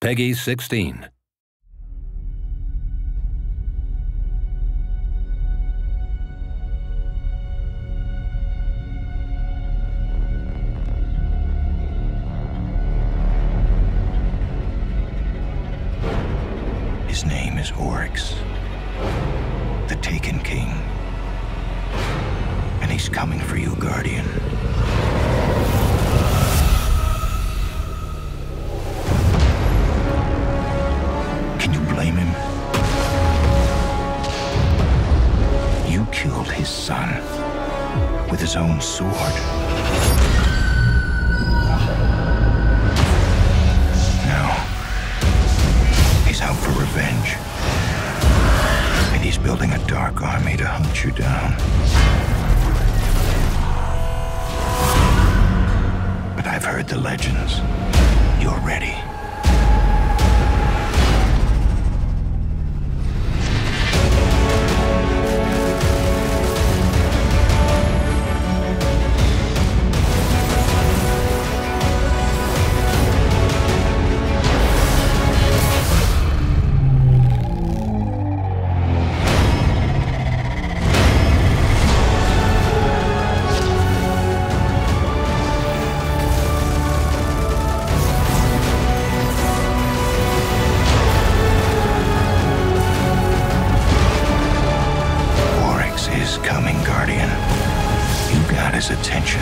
Peggy 16. His name is Oryx, the Taken King. And he's coming for you, Guardian. Can you blame him? You killed his son with his own sword. Now, he's out for revenge. And he's building a dark army to hunt you down. But I've heard the legends. You're ready. Coming, Guardian. You got his attention.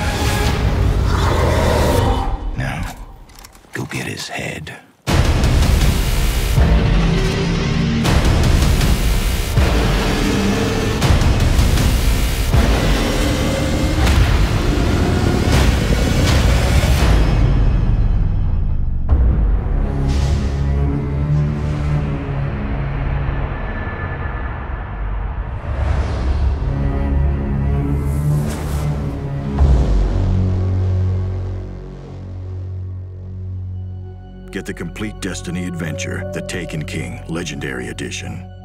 Now, go get his head. Get the complete Destiny adventure, The Taken King, Legendary Edition.